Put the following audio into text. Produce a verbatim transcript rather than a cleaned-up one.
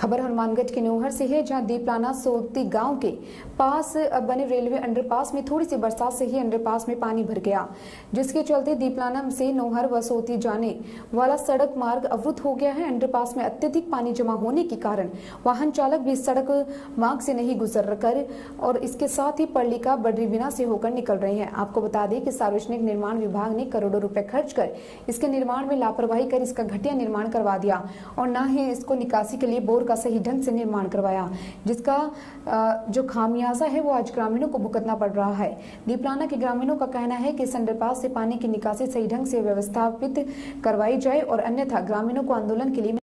खबर हनुमानगढ़ के नौहर से है, जहां दीपलाना सोती गांव के पास बने रेलवे अंडरपास में थोड़ी सी बरसात से ही अंडरपास में पानी भर गया, जिसके चलते दीपलाना से नौहर व सोती जाने वाला सड़क मार्ग अवरुद्ध हो गया है। अंडरपास में अत्यधिक पानी जमा होने के कारण वाहन चालक भी सड़क मार्ग से नहीं गुजर कर और इसके साथ ही पर्लिका बद्रीबिना से होकर निकल रहे हैं। आपको बता दें कि सार्वजनिक निर्माण विभाग ने करोड़ों रुपए खर्च कर इसके निर्माण में लापरवाही कर इसका घटिया निर्माण करवा दिया और न ही इसको निकासी के लिए बोर का सही ढंग से निर्माण करवाया, जिसका जो खामियाजा है वो आज ग्रामीणों को भुगतना पड़ रहा है। दीपलाना के ग्रामीणों का कहना है कि इस अंडरपास से पानी की निकासी सही ढंग से व्यवस्थापित करवाई जाए और अन्यथा ग्रामीणों को आंदोलन के लिए